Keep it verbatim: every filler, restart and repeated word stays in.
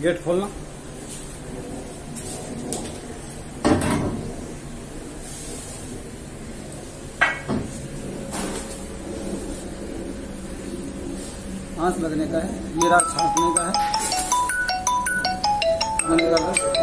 Gate खोलना। आंच लगने का है, जीरा छांकने का है, बंद कर दो।